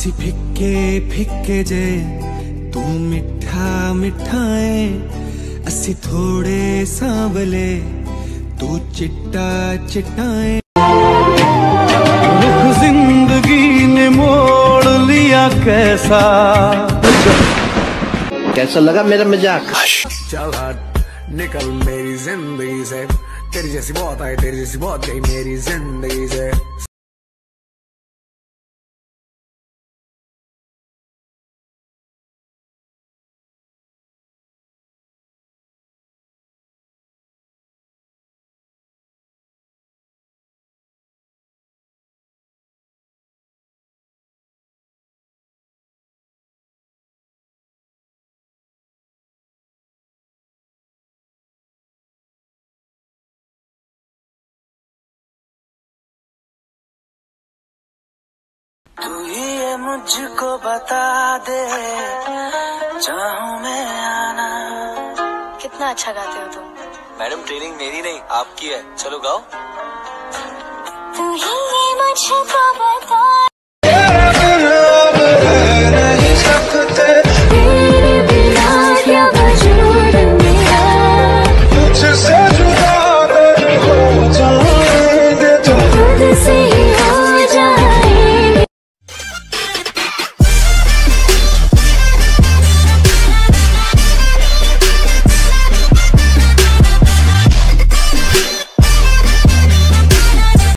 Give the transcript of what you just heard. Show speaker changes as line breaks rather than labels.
असी फिक्के फिक्के जे तू मिठा मिठाए, असी थोड़े सांवले तू चिट्टा चिट्टाए। रुख जिंदगी ने मोड़ लिया कैसा,
कैसा लगा मेरा मजाक?
चल हट निकल मेरी जिंदगी से, तेरी जैसी बहुत आई तेरी जैसी बहुत गई मेरी जिंदगी से। तू ही ये मुझको बता दे, चाहूं मैं आना।
कितना अच्छा गाते हो तुम।
मैडम ट्रेनिंग मेरी नहीं आपकी है, चलो गाओ।
तू ही ये मुझको बता